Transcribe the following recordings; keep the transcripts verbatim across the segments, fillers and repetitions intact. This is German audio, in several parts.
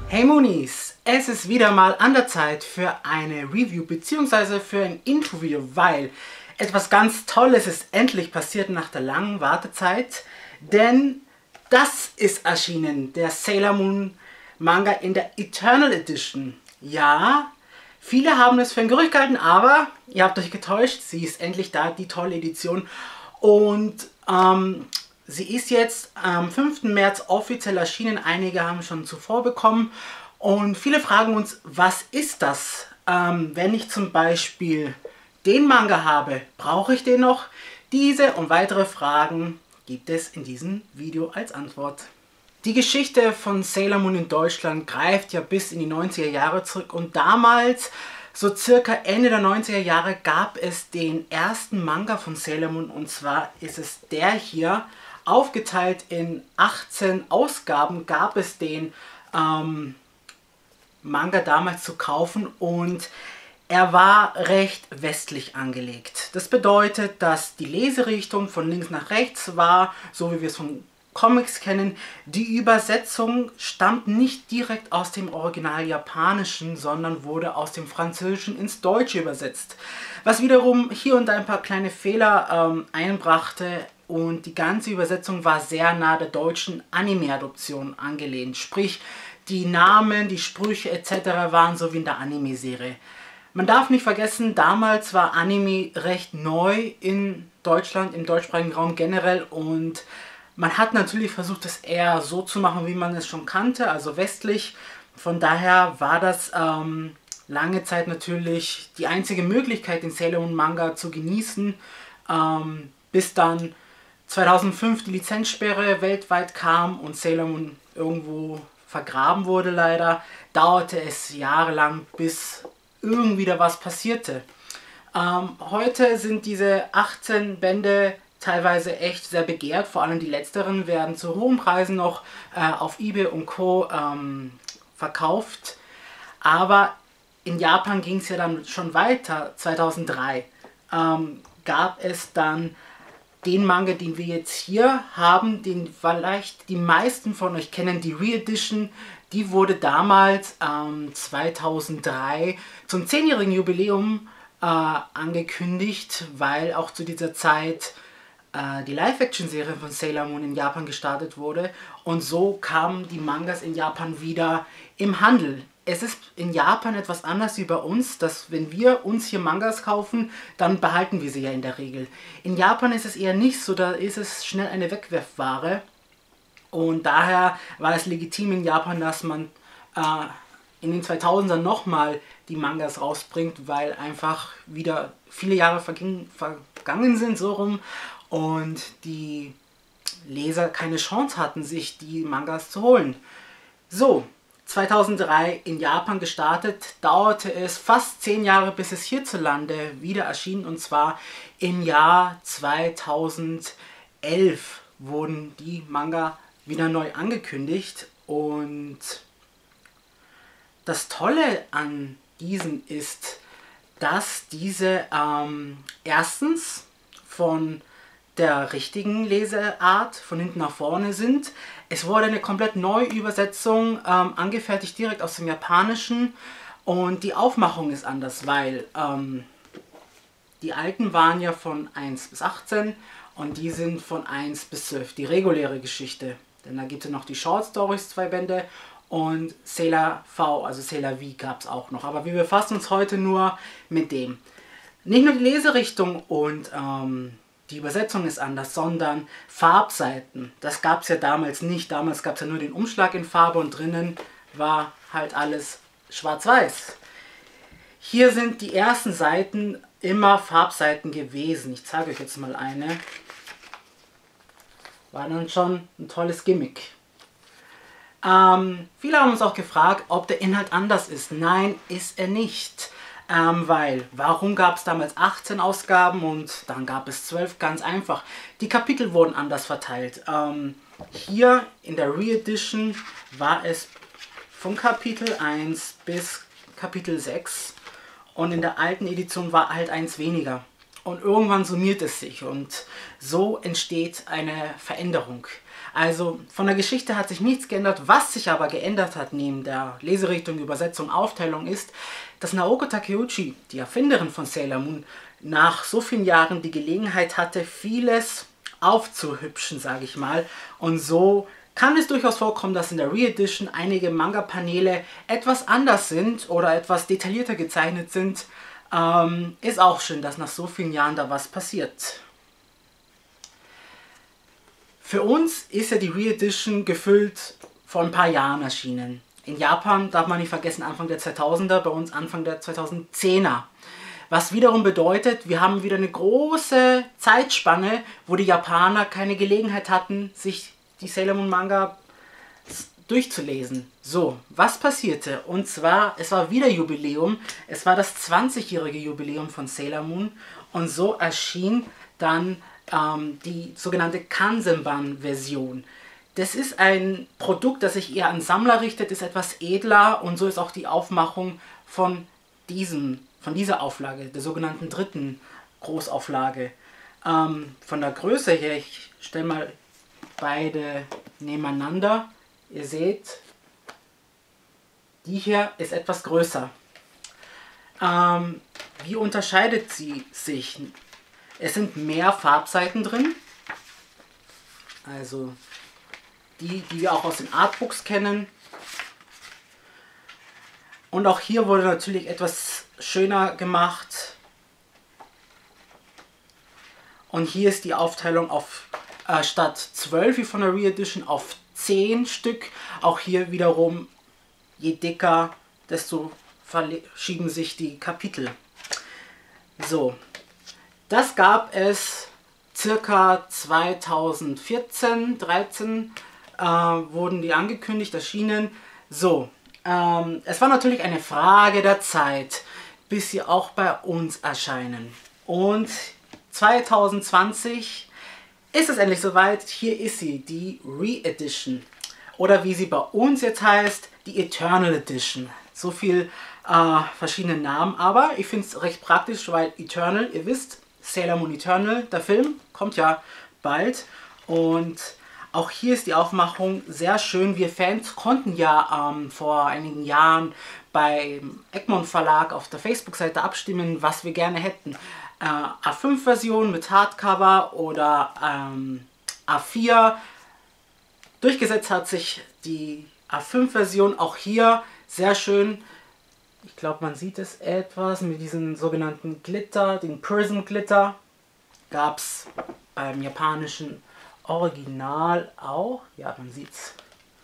Hey Moonies, es ist wieder mal an der Zeit für eine Review bzw. für ein Intro-Video, weil etwas ganz Tolles ist endlich passiert nach der langen Wartezeit, denn das ist erschienen, der Sailor Moon Manga in der Eternal Edition. Ja, viele haben es für ein Gerücht gehalten, aber ihr habt euch getäuscht, sie ist endlich da, die tolle Edition. Und ähm, sie ist jetzt am fünften März offiziell erschienen. Einige haben schon zuvor bekommen. Und viele fragen uns, was ist das? Ähm, wenn ich zum Beispiel den Manga habe, brauche ich den noch? Diese und weitere Fragen gibt es in diesem Video als Antwort. Die Geschichte von Sailor Moon in Deutschland greift ja bis in die neunziger Jahre zurück. Und damals, so circa Ende der neunziger Jahre, gab es den ersten Manga von Sailor Moon. Und zwar ist es der hier. Aufgeteilt in achtzehn Ausgaben gab es den ähm, Manga damals zu kaufen und er war recht westlich angelegt. Das bedeutet, dass die Leserichtung von links nach rechts war, so wie wir es von Comics kennen. Die Übersetzung stammt nicht direkt aus dem Original Japanischen, sondern wurde aus dem Französischen ins Deutsche übersetzt. Was wiederum hier und da ein paar kleine Fehler ähm, einbrachte. Und die ganze Übersetzung war sehr nah der deutschen Anime-Adoption angelehnt. Sprich, die Namen, die Sprüche et cetera waren so wie in der Anime-Serie. Man darf nicht vergessen, damals war Anime recht neu in Deutschland, im deutschsprachigen Raum generell. Und man hat natürlich versucht, es eher so zu machen, wie man es schon kannte, also westlich. Von daher war das ähm, lange Zeit natürlich die einzige Möglichkeit, den Sailor Moon Manga zu genießen, ähm, bis dann zweitausendfünf die Lizenzsperre weltweit kam und Sailor Moon irgendwo vergraben wurde leider, dauerte es jahrelang, bis irgendwie da was passierte. Ähm, heute sind diese achtzehn Bände teilweise echt sehr begehrt, vor allem die letzteren werden zu hohen Preisen noch äh, auf eBay und Co. Ähm, verkauft. Aber in Japan ging es ja dann schon weiter. zweitausenddrei ähm, gab es dann den Manga, den wir jetzt hier haben, den vielleicht die meisten von euch kennen, die Re-Edition, die wurde damals ähm, zweitausenddrei zum zehnjährigen Jubiläum äh, angekündigt, weil auch zu dieser Zeit äh, die Live-Action-Serie von Sailor Moon in Japan gestartet wurde und so kamen die Mangas in Japan wieder im Handel. Es ist in Japan etwas anders wie bei uns, dass wenn wir uns hier Mangas kaufen, dann behalten wir sie ja in der Regel. In Japan ist es eher nicht so, da ist es schnell eine Wegwerfware. Und daher war es legitim in Japan, dass man äh, in den zweitausendern nochmal die Mangas rausbringt, weil einfach wieder viele Jahre verging, vergangen sind, so rum, und die Leser keine Chance hatten, sich die Mangas zu holen. So. zweitausenddrei in Japan gestartet, dauerte es fast zehn Jahre, bis es hierzulande wieder erschien, und zwar im Jahr zweitausendelf wurden die Manga wieder neu angekündigt. Und das Tolle an diesen ist, dass diese ähm, erstens von der richtigen Leseart von hinten nach vorne sind. Es wurde eine komplett neue Übersetzung ähm, angefertigt, direkt aus dem Japanischen, und die Aufmachung ist anders, weil ähm, die alten waren ja von eins bis achtzehn und die sind von eins bis zwölf, die reguläre Geschichte. Denn da gibt es noch die Short Stories, zwei Bände, und Sailor V, also Sailor V gab es auch noch. Aber wir befassen uns heute nur mit dem. Nicht nur die Leserichtung und ähm, die Übersetzung ist anders, sondern Farbseiten. Das gab es ja damals nicht. Damals gab es ja nur den Umschlag in Farbe und drinnen war halt alles schwarz-weiß. Hier sind die ersten Seiten immer Farbseiten gewesen. Ich zeige euch jetzt mal eine. War dann schon ein tolles Gimmick. Ähm, viele haben uns auch gefragt, ob der Inhalt anders ist. Nein, ist er nicht. Ähm, weil, warum gab es damals achtzehn Ausgaben und dann gab es zwölf? Ganz einfach. Die Kapitel wurden anders verteilt. Ähm, hier in der Re-Edition war es von Kapitel eins bis Kapitel sechs und in der alten Edition war halt eins weniger. und irgendwann summiert es sich und so entsteht eine Veränderung. Also von der Geschichte hat sich nichts geändert. Was sich aber geändert hat neben der Leserichtung, Übersetzung, Aufteilung ist, dass Naoko Takeuchi, die Erfinderin von Sailor Moon, nach so vielen Jahren die Gelegenheit hatte, vieles aufzuhübschen, sage ich mal. Und so kann es durchaus vorkommen, dass in der Re-Edition einige Manga-Paneele etwas anders sind oder etwas detaillierter gezeichnet sind. Ähm, ist auch schön, dass nach so vielen Jahren da was passiert. Für uns ist ja die Re-Edition gefüllt vor ein paar Jahren erschienen. In Japan, darf man nicht vergessen, Anfang der zweitausender, bei uns Anfang der zweitausendzehner. Was wiederum bedeutet, wir haben wieder eine große Zeitspanne, wo die Japaner keine Gelegenheit hatten, sich die Sailor Moon Manga durchzulesen. So, was passierte? Und zwar, es war wieder Jubiläum, es war das zwanzigjährige Jubiläum von Sailor Moon und so erschien dann ähm, die sogenannte Kanzenban-Version. Das ist ein Produkt, das sich eher an Sammler richtet, ist etwas edler und so ist auch die Aufmachung von, diesem, von dieser Auflage, der sogenannten dritten Großauflage. Ähm, von der Größe her, ich stelle mal beide nebeneinander. Ihr seht, die hier ist etwas größer. Ähm, wie unterscheidet sie sich? Es sind mehr Farbseiten drin, also die, die wir auch aus den Artbooks kennen. Und auch hier wurde natürlich etwas schöner gemacht. Und hier ist die Aufteilung auf äh, statt zwölf wie von der Re-Edition auf zehn Stück. Auch hier wiederum, je dicker, desto verschieben sich die Kapitel. So, das gab es circa zweitausendvierzehn, dreizehn äh, wurden die angekündigt, erschienen. So, ähm, es war natürlich eine Frage der Zeit, bis sie auch bei uns erscheinen. Und zweitausendzwanzig ist es endlich soweit. Hier ist sie, die Re-Edition. Oder wie sie bei uns jetzt heißt, die Eternal Edition. So viel äh, verschiedene Namen, aber ich finde es recht praktisch, weil Eternal, ihr wisst, Sailor Moon Eternal, der Film, kommt ja bald. Und auch hier ist die Aufmachung sehr schön. Wir Fans konnten ja ähm, vor einigen Jahren beim Egmont Verlag auf der Facebook-Seite abstimmen, was wir gerne hätten. Äh, A fünf Version mit Hardcover oder ähm, A vier. Durchgesetzt hat sich die A fünf Version, auch hier sehr schön. Ich glaube, man sieht es etwas mit diesem sogenannten Glitter, den Prism Glitter. Gab es beim japanischen Original auch. Ja, man sieht es.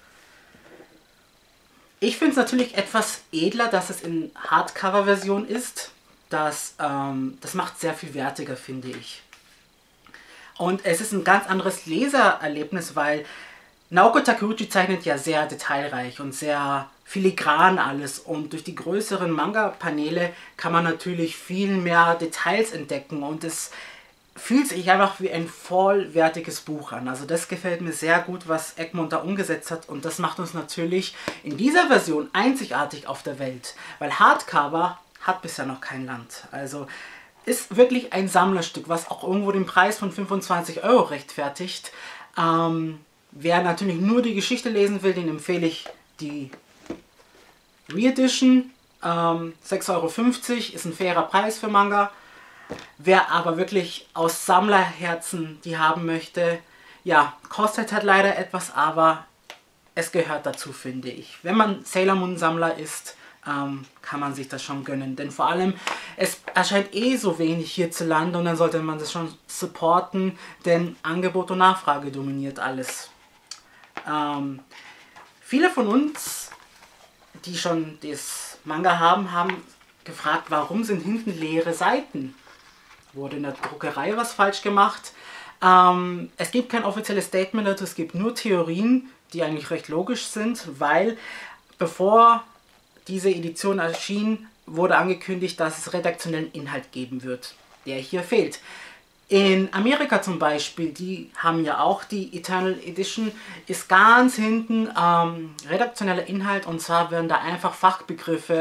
Ich finde es natürlich etwas edler, dass es in Hardcover-Version ist. Das, ähm, das macht sehr viel wertiger, finde ich. Und es ist ein ganz anderes Lesererlebnis, weil Naoko Takeuchi zeichnet ja sehr detailreich und sehr filigran alles. Und durch die größeren Manga-Paneele kann man natürlich viel mehr Details entdecken. Und es fühlt sich einfach wie ein vollwertiges Buch an. Also das gefällt mir sehr gut, was Egmont da umgesetzt hat. Und das macht uns natürlich in dieser Version einzigartig auf der Welt. Weil Hardcover hat bisher noch kein Land. Also ist wirklich ein Sammlerstück, was auch irgendwo den Preis von fünfundzwanzig Euro rechtfertigt. Ähm, wer natürlich nur die Geschichte lesen will, den empfehle ich die Re-Edition. Ähm, sechs Euro fünfzig ist ein fairer Preis für Manga. Wer aber wirklich aus Sammlerherzen die haben möchte, ja, kostet halt leider etwas, aber es gehört dazu, finde ich. Wenn man Sailor Moon Sammler ist, ähm, kann man sich das schon gönnen. Denn vor allem, es erscheint eh so wenig hierzulande und dann sollte man das schon supporten, denn Angebot und Nachfrage dominiert alles. Ähm, viele von uns, die schon das Manga haben, haben gefragt, warum sind hinten leere Seiten? Wurde in der Druckerei was falsch gemacht? Ähm, es gibt kein offizielles Statement dazu, es gibt nur Theorien, die eigentlich recht logisch sind, weil bevor diese Edition erschien, wurde angekündigt, dass es redaktionellen Inhalt geben wird, der hier fehlt. In Amerika zum Beispiel, die haben ja auch die Eternal Edition, ist ganz hinten ähm, redaktioneller Inhalt und zwar werden da einfach Fachbegriffe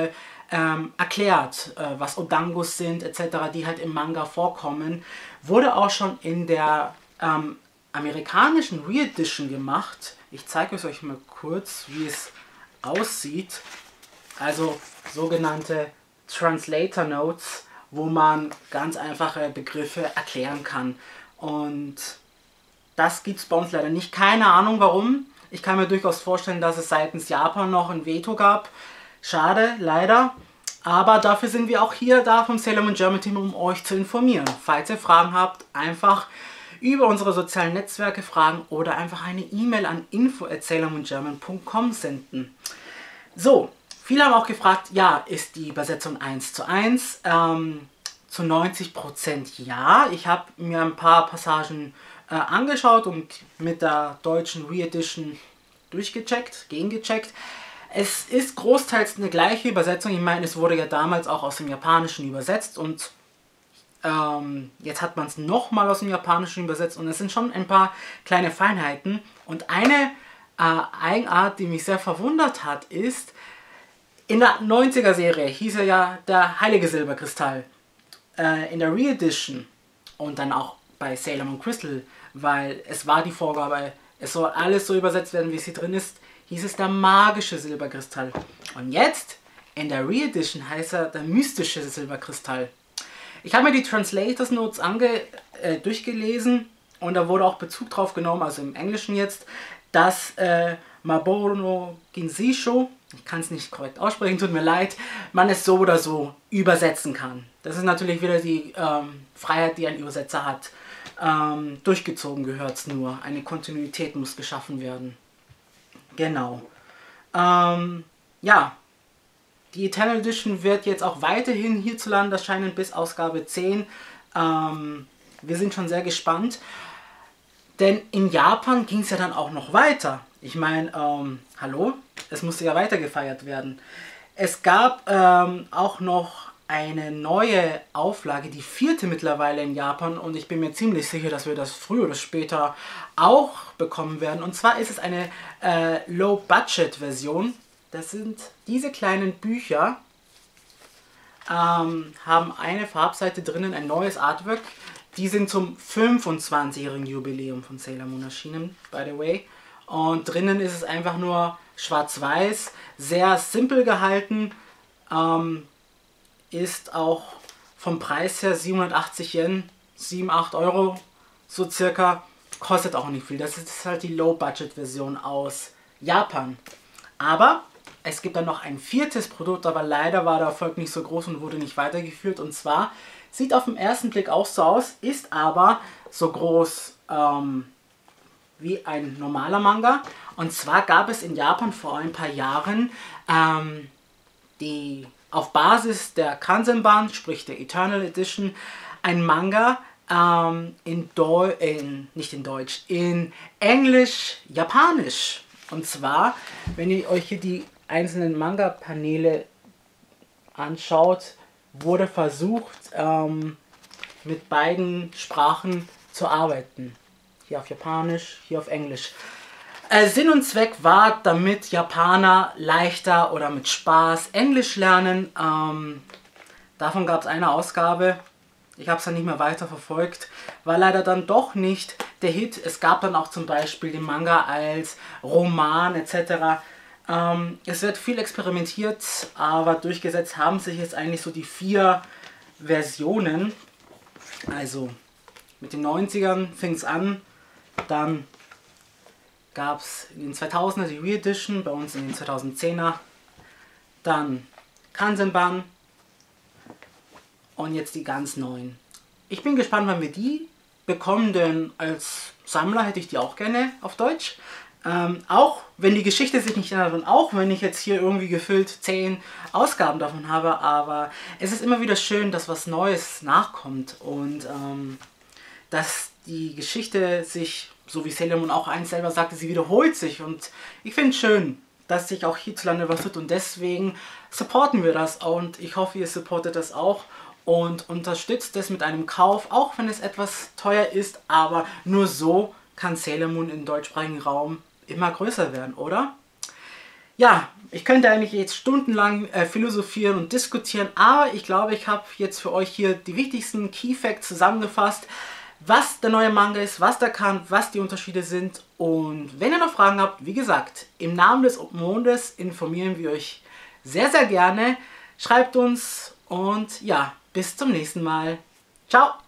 ähm, erklärt, äh, was Odangos sind et cetera, die halt im Manga vorkommen. Wurde auch schon in der ähm, amerikanischen Reedition gemacht. Ich zeige es euch mal kurz, wie es aussieht. Also sogenannte Translator Notes, wo man ganz einfache Begriffe erklären kann. Und das gibt es bei uns leider nicht. Keine Ahnung warum. Ich kann mir durchaus vorstellen, dass es seitens Japan noch ein Veto gab. Schade, leider. Aber dafür sind wir auch hier da vom Sailor Moon German Team, um euch zu informieren. Falls ihr Fragen habt, einfach über unsere sozialen Netzwerke fragen oder einfach eine E-Mail an info at sailor moon german punkt com senden. So, viele haben auch gefragt, ja, ist die Übersetzung eins zu eins? Ähm, zu neunzig Prozent ja. Ich habe mir ein paar Passagen äh, angeschaut und mit der deutschen Reedition durchgecheckt, gegengecheckt. Es ist großteils eine gleiche Übersetzung. Ich meine, es wurde ja damals auch aus dem Japanischen übersetzt und ähm, jetzt hat man es nochmal aus dem Japanischen übersetzt und es sind schon ein paar kleine Feinheiten. Und eine äh, Eigenart, die mich sehr verwundert hat, ist, in der neunziger Serie hieß er ja der heilige Silberkristall. Äh, in der Reedition und dann auch bei Sailor Moon Crystal, weil es war die Vorgabe, es soll alles so übersetzt werden, wie es hier drin ist, hieß es der magische Silberkristall. Und jetzt, in der Reedition, heißt er der mystische Silberkristall. Ich habe mir die Translators Notes ange, äh, durchgelesen und da wurde auch Bezug drauf genommen, also im Englischen jetzt, dass äh, Maboru no Ginzisho, ich kann es nicht korrekt aussprechen, tut mir leid, man es so oder so übersetzen kann. Das ist natürlich wieder die ähm, Freiheit, die ein Übersetzer hat. Ähm, durchgezogen gehört es nur. Eine Kontinuität muss geschaffen werden. Genau. Ähm, ja, die Eternal Edition wird jetzt auch weiterhin hierzulande erscheinen bis Ausgabe zehn. Ähm, wir sind schon sehr gespannt. Denn in Japan ging es ja dann auch noch weiter. Ich meine, ähm, hallo? Es musste ja weiter gefeiert werden. Es gab ähm, auch noch eine neue Auflage, die vierte mittlerweile in Japan. Und ich bin mir ziemlich sicher, dass wir das früher oder später auch bekommen werden. Und zwar ist es eine äh, Low-Budget-Version. Das sind diese kleinen Bücher, ähm, haben eine Farbseite drinnen, ein neues Artwork. Die sind zum fünfundzwanzigjährigen Jubiläum von Sailor Moon erschienen, by the way. Und drinnen ist es einfach nur schwarz-weiß, sehr simpel gehalten, ähm, ist auch vom Preis her siebenhundertachtzig Yen, sieben, acht Euro so circa, kostet auch nicht viel. Das ist halt die Low-Budget-Version aus Japan. Aber es gibt dann noch ein viertes Produkt, aber leider war der Erfolg nicht so groß und wurde nicht weitergeführt. Und zwar sieht auf den ersten Blick auch so aus, ist aber so groß ähm, wie ein normaler Manga. Und zwar gab es in Japan vor ein paar Jahren ähm, die auf Basis der Kanzenban, sprich der Eternal Edition, ein Manga ähm, in, Deu in nicht in Deutsch, in Englisch, Japanisch. Und zwar, wenn ihr euch hier die einzelnen Manga-Paneele anschaut, wurde versucht, ähm, mit beiden Sprachen zu arbeiten. Hier auf Japanisch, hier auf Englisch. Äh, Sinn und Zweck war, damit Japaner leichter oder mit Spaß Englisch lernen. Ähm, davon gab es eine Ausgabe. Ich habe es dann nicht mehr weiter verfolgt. War leider dann doch nicht der Hit. Es gab dann auch zum Beispiel den Manga als Roman et cetera. Ähm, es wird viel experimentiert, aber durchgesetzt haben sich jetzt eigentlich so die vier Versionen. Also mit den neunzigern fing es an, dann gab es in den zweitausender die Reedition, bei uns in den zweitausendzehner, dann Kanzenban und jetzt die ganz neuen. Ich bin gespannt, wann wir die bekommen, denn als Sammler hätte ich die auch gerne auf Deutsch. Ähm, auch wenn die Geschichte sich nicht ändert und auch wenn ich jetzt hier irgendwie gefüllt zehn Ausgaben davon habe, aber es ist immer wieder schön, dass was Neues nachkommt und ähm, dass die Geschichte sich, so wie Sailor Moon auch eins selber sagte, sie wiederholt sich und ich finde es schön, dass sich auch hierzulande was tut und deswegen supporten wir das und ich hoffe, ihr supportet das auch und unterstützt es mit einem Kauf, auch wenn es etwas teuer ist, aber nur so kann Sailor Moon im deutschsprachigen Raum immer größer werden, oder? Ja, ich könnte eigentlich jetzt stundenlang äh, philosophieren und diskutieren, aber ich glaube, ich habe jetzt für euch hier die wichtigsten Key Facts zusammengefasst, was der neue Manga ist, was der kann, was die Unterschiede sind. Und wenn ihr noch Fragen habt, wie gesagt, im Namen des Mondes informieren wir euch sehr, sehr gerne. Schreibt uns und ja, bis zum nächsten Mal. Ciao!